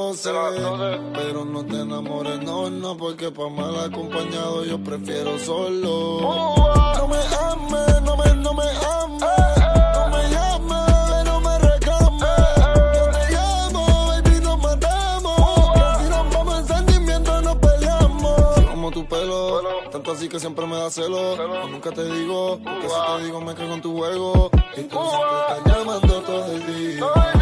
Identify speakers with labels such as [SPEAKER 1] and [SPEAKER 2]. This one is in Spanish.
[SPEAKER 1] No sé, pero no te enamores, no, porque pa' mal acompañado yo prefiero solo. No me ames, no me ames, no me llames, no me reclames. Yo te llamo, baby, nos matamos. Que si nos vamos en sentimiento nos peleamos. Si como tu pelo, tanto así que siempre me da celo. Y nunca te digo, porque si te digo me caigo en tu juego. Y tú siempre estás llamando todo el día.